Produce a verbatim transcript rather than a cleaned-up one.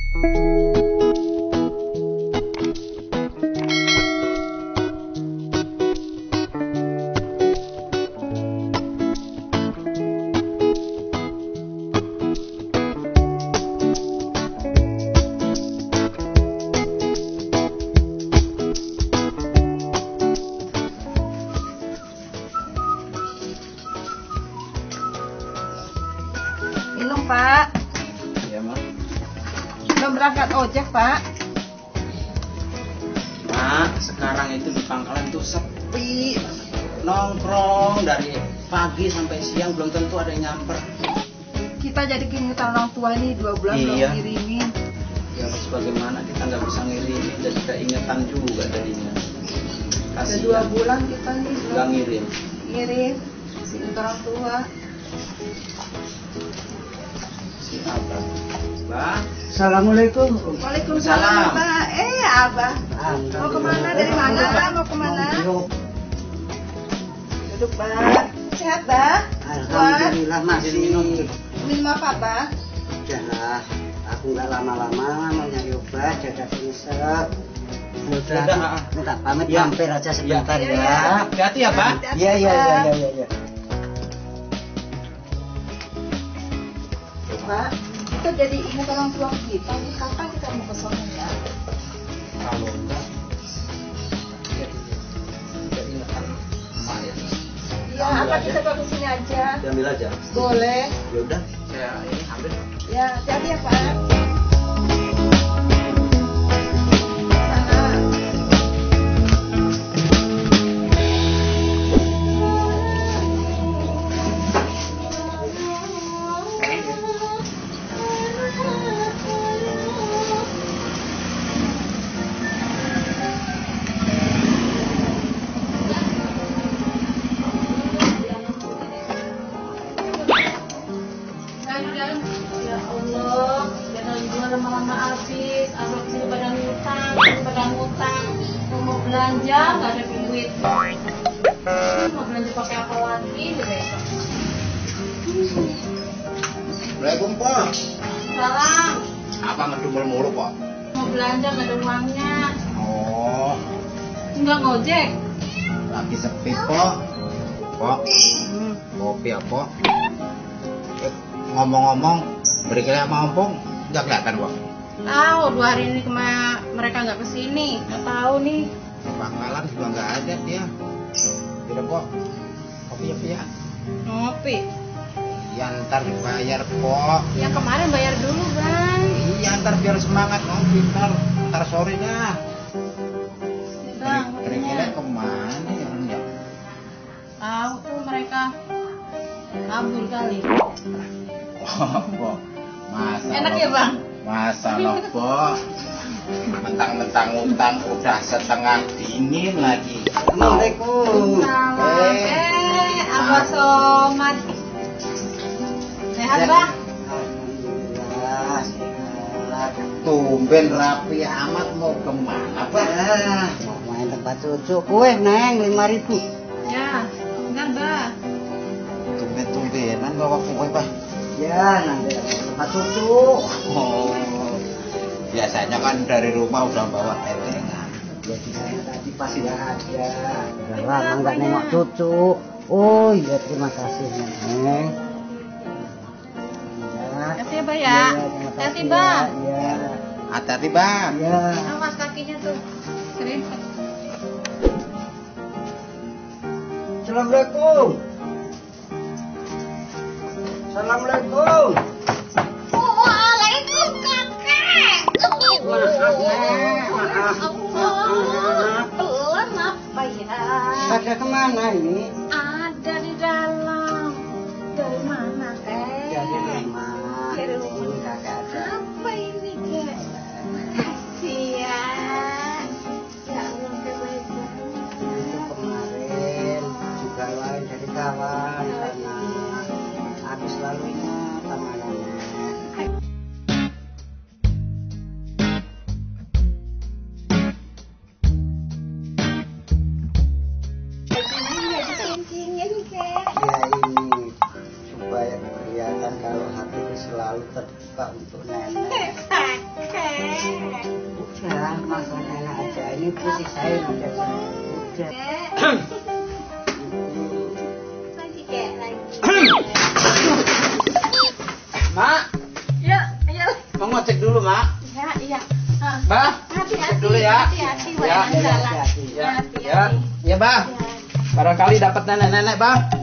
Minum, Pak. Iya, Mak. Belum berangkat ojek, Pak. Mak, sekarang itu di pangkalan tuh sepi. Nongkrong dari pagi sampai siang belum tentu ada yang nyamper. Kita jadi keingetan orang tua ini dua bulan Iya. belum kirimin. Ya harus bagaimana kita nggak bisa ngirimin, jadi keingetan juga jadinya. Udah Kasihan. dua bulan kita nih Nggak belum ngirim. ngirim. Keinget orang tua. Si Abah. Bah, Assalamualaikum. Waalaikumsalam, Pak. Eh, Abah. Mau kemana? Dari mana? Mau kemana? Duduk, Pak. Sehat, Bah? Alhamdulillah masih minum. Minum apa, Pak? Udah lah, aku nggak lama-lama mau nyari obat jaga penyesek. Udah, Udah, ah. aku tak pamit Ya. mampir aja sebentar Ya, ya. ya. hati-hati ya, Pak. Hati-hati, Iya iya Pak. iya iya iya. Pak, kita jadi ingat orang tua kita. Ini kapan kita mau ke sana ya? Kalau enggak, ya, ya ingetan emak ya. Iya, Ambil apa aja. kita bawa ke sini aja? Diambil aja. Boleh. Ya udah, saya ini ambil. Ya, hati-hati ya, Pak. Sana. Ya Allah, jangan jual lama-lama habis. Abang sini pada ngutang, pada ngutang. Mau belanja nggak ada duit. Mau belanja pakai apa lagi besok? Assalamualaikum, Pak. Salam. Apa ngedumel mulu, Pak? Mau belanja nggak ada uangnya. Oh, Nggak ngojek. lagi sepi, Pak. Pak, kopi apa? Eh, ngomong-ngomong, berikannya mampung, nggak kelihatan, Pak. Tahu dua hari ini kema mereka nggak kesini. Nggak tahu nih. Di pangkalan juga nggak ada dia. Tidak, Pak. Kopi ya, ya. Ngopi. Iya, ntar dibayar, Pak. Yang kemarin bayar dulu, Bang. Iya, ntar biar semangat ngopi, ntar, ntar sore dah. Bang, Kira-kira kopinya. kemana ya, Ren, ya? Tahu tuh mereka kabur kali. Oh, Pak. Masa Enak lo- ya, Bang? Masa lo, Pak. Mentang-mentang utang udah setengah dingin lagi. Assalamualaikum. Salam. Eh. Eh, Abah Somad. Sehat, Bah? Alhamdulillah sehat. Tumben rapi amat, mau kemana, Pak? Ah, mau main tempat cucu kue neng lima ribu. Ya, enggak, Bah. Tumben-tumbenan bawa kue, Pak. Ya nanti ada tempat cucu. Oh, biasanya kan dari rumah udah bawa tentengan. Jadi saya tadi pas nggak ada. Udah lama nggak nengok cucu. Oh iya terima kasih neng. Hati ya, Bah ya. Hati, Bah. Iya. Hati-hati, Bang. Iya. Awas kakinya tuh. Keren. Assalamualaikum. Assalamualaikum. Waalaikum kakek. Maaf, Nek. Maaf. Allah, pelan apa ya? Pada kemana ini? Ada di dalam. Dari mana, Kek? Dari rumah. Dari rumah. Ini kakak ada. Apa ini, Kek? Kasihan. Ya Allah, Kek, baik banget. Itu kemarin juga lain dari kawan karena habis lalu ingat sama selalu terbuka untuk nenek. Udah, makan enak aja. Ini puisi saya nanti aja. Udah. Lagi kayak lagi. Mak, Ya, ayo. mau ngecek dulu, Mak. Ya, iya. Ah. Bah, Hati-hati dulu ya. Hati-hati, Ya, Mbak. ya, Jalan. ya, Hati-hati. ya, ya, Bah. Ya. Barangkali dapat nenek-nenek, Bah.